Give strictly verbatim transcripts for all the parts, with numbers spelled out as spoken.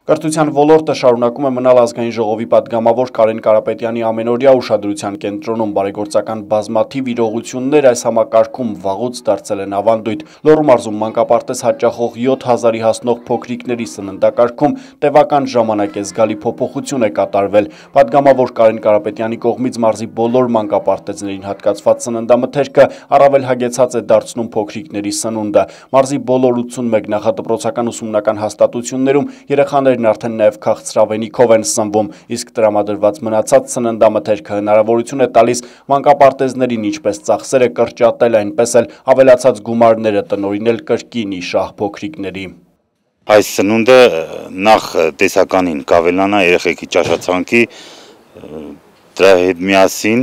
Կրթության ոլորտը շարունակում է մնալ ազգային ժողովի պատգամավոր Կարեն Կարապետյանի ամենօրյա ուշադրության կենտրոնում բարեգործական բազմաթիվ իրողություններ այս համակարգում վաղուց դարձել են ավանդույթ։ Լոռու մարզում մանկապարտեզ հաճախող յոթ հազարի հասնող փոքրիկների սննդակարգում տևական ժամանակ է զգալի փոփոխություն է կատարվել։ Պատգամավոր Կարեն Կարապետյանի կողմից մարզի բոլոր մանկապարտեզներին հատկացված սննդամթերքը առավել հագեցած է դարձնում փոքրիկների սնունդը։ Մարզի բոլոր ութսունմեկ նախադպրոցական ուսումնական հաստատություններում երեխաներ արդեն նաև քաղցրավենիքով են սնվում, իսկ տրամադրված մնացած սննդամթերքը հնարավորություն է տալիս մանկապարտեզներին ինչպես ծախսերը կրճատել, այնպես էլ ավելացած գումարները տնօրինել կրկին շահ փոքրիկների։ Այս սնունդը նախ տեսականին կավելանա երեխեքի ճաշացանկի, դրա հետ միասին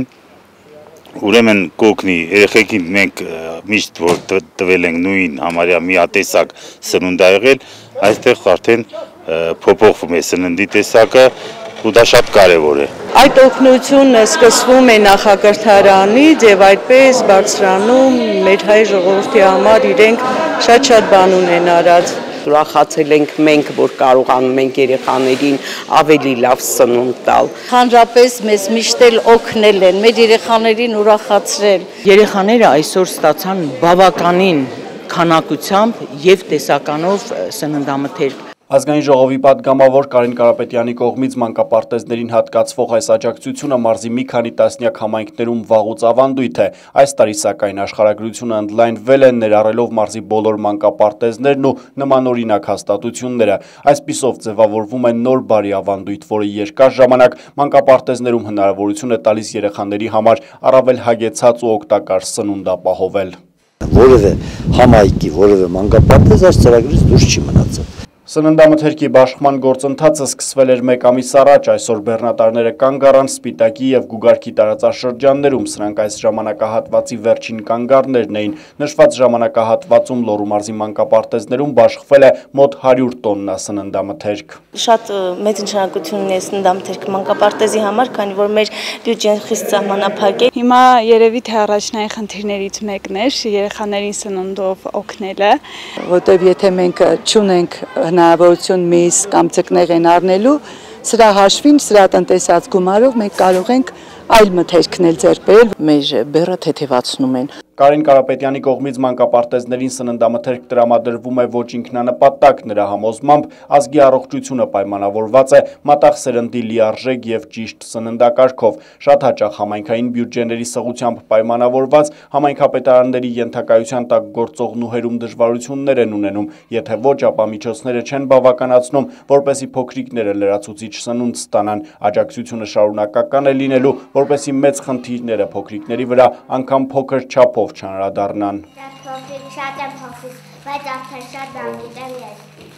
ուրեմն կօգնի երեխեքին մենք միշտ որ տվել ենք նույն համարյա միատեսակ սնունդ ա եղել, այստեղ արդեն փոփոխվում է սննդի տեսակը ու դա շատ կարևոր է։ Այդ օգնությունը սկսվում է նախակրթարանից եւ այդպես բարձրանում մեր հայ ժողովրդի համար իրենք շատ-շատ բան ունեն արած։ Ուրախացել ենք մենք, որ կարողանում ենք երեխաներին ավելի լավ սնունդ տալ։ Հանրապես մեզ միշտ էլ օգնել են, մեր երեխաներին ուրախացրել։ Երեխաները այսօր ստացան բավականին քանակությամբ եւ տեսականով սննդամթերք։ Ազգային ժողովի պատգամավոր Կարեն Կարապետյանի կողմից մանկապարտեզներին հատկացվող այս աջակցությունը մարզի մի քանի տասնյակ համայնքներում վաղուց ավանդույթ է։ Այս տարի սակայն աշխարհագրությունը ընդլայնվել է, ներառելով մարզի բոլոր մանկապարտեզներն ու նմանօրինակ հաստատությունները։ Այսպիսով ձևավորվում է նոր բարի ավանդույթ, որը երկար ժամանակ մանկապարտեզներում հնարավորություն է տալիս երեխաների համար առավել հագեցած ու օգտակար սնունդ ապահովել։ Որևէ համայնքի, որևէ մանկապարտեզ այս ծրագրից դուրս չի մնացել։ Սննդամթերքի բաշխման գործընթացը սկսվել էր մեկ ամիս առաջ, այսօր բեռնատարները կանգ առան Սպիտակի և Գուգարքի տարածաշրջաններում, սրանք այս ժամանակահատվածի վերջին կանգառներն էին։ Նշված ժամանակահատվածում Լոռու մարզի մանկապարտեզներում բաշխվել է մոտ հարյուր տոննա սննդամթերք։ Շատ մեծ նշանակություն ունի սննդամթերքը մանկապարտեզի համար, քանի որ մեր բյուջեն խիստ սահմանափակ է։ Հիմա երևի թե առաջնային խնդիրներից մեկն է երեխաներին սնունդով օգնելը, որտեղ եթե մենք չունենք հնարավորություն միս կամ ձկներ առնելու, սրա հաշվին, սրա տնտեսած գումարով մենք կարող ենք այլ մթերքներ ձեռք բերել, մեր բեռը թեթևացնում են։ Կարեն Կարապետյանի կողմից մանկապարտեզներին սննդամթերք տրամադրվում է ոչ ինքնանպատակ, նրա համոզմամբ ազգի առողջությունը պայմանավորված է մատաղ սերնդի լիարժեք և ճիշտ սննդակարգով։ Շատ հաճախ համայնքային բյուջեների սղությամբ պայմանավորված համայնքապետարանների ենթակայության տակ գործողնուհերում դժվարություններ են ունենում, եթե ոչ, ապա միջոցները չեն բավականացնում, որպեսզի փոքրիկները լրացուցիչ սնունդ ստանան։ Աջակցությունը շարունակական է լինելու, որպեսզի մեծ խնդիրները փոքրիկների վրա անգամ փոքր չափով չանդրադառնան։ Շատ փոքրիկ, շատ եմ փոքրիկ, բայց արդեն շատ բան գիտեմ ես։